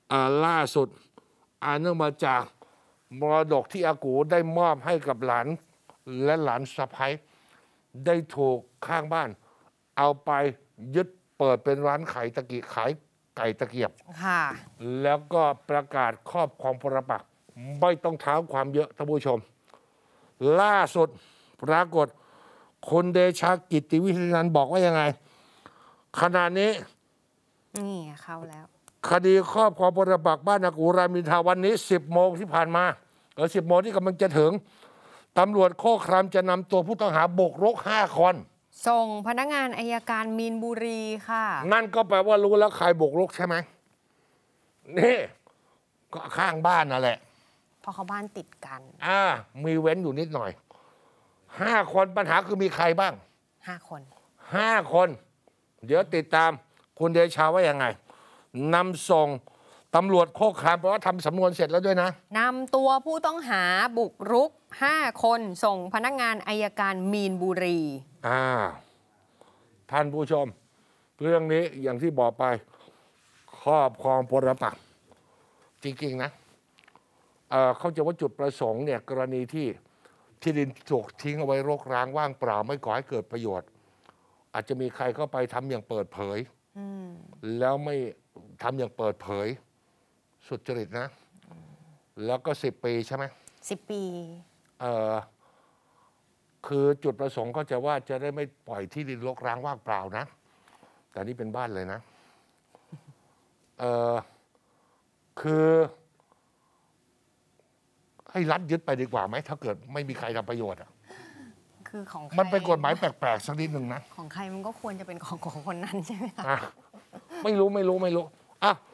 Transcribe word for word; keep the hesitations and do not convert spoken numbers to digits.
อ่าล่าสุดอ่าเนื่องมาจากมรดกที่อากูได้มอบให้กับหลานและหลานสะใภ้ได้ถูกข้างบ้าน เอาไปยึดเปิดเป็นร้านขายตะกี้ขายไก่ตะเกียบค่ะแล้วก็ประกาศครอบครองปรปักษ์ไม่ต้องเท้าความเยอะท่านผู้ชม ล่าสุดปรากฏคนเดชากิติวิทยานันท์บอกว่ายังไง ขณะนี้นี่เข้าแล้วคดีครอบครองปรปักษ์บ้านอากูรามอินทราวันนี้ สิบโมงที่ผ่านมาหรือสิบโมงที่กำลังจะถึงตำรวจโคกครามจะนำตัวผู้ต้องหาบุกรุกห้าคนส่งพนักงานอัยการมีนบุรีค่ะนั่นก็แปลว่ารู้แล้วใครบุกรุกใช่ไหมนี่ก็ข้างบ้านนั่นแหละเพราะเขาบ้านติดกันอ่ามีเว้นอยู่นิดหน่อยห้าคนปัญหาคือมีใครบ้างห้าคนห้าคน เดี๋ยวติดตามคุณเดชาว่ายังไงนำส่งตำรวจโคกครามเพราะว่าทำสำนวนเสร็จแล้วด้วยนะนำตัวผู้ต้องหาบุกรุกห้าคนส่งพนักงานอัยการมีนบุรีอ่าท่านผู้ชม เรื่องนี้อย่างที่บอกไปครอบครองปรปักษ์จริงๆนะเอ่อเขาจะว่าจุดประสงค์เนี่ยกรณีที่ที่ดินถูกทิ้งเอาไว้รกร้างว่างเปล่าไม่ก่อให้เกิดประโยชน์ อาจจะมีใครเข้าไปทำอย่างเปิดเผยแล้วไม่ทำอย่างเปิดเผย สุจริตนะ แล้วก็สิบปีใช่ไหมสิบปีเอ่อคือจุดประสงค์ก็จะว่าจะได้ไม่ปล่อยที่ดินรกร้างว่างเปล่านะ แต่นี่เป็นบ้านเลยนะเอ่อคือให้รัฐยึดไปดีกว่าไหมถ้าเกิดไม่มีใครทำประโยชน์อ่ะคือของใครมันเป็นกฎหมายแปลกๆสักนิดหนึ่งนะของใครมันก็ควรจะเป็นของของคนนั้นใช่ไหมคะอ่ะไม่รู้ไม่รู้ไม่รู้อ่ะ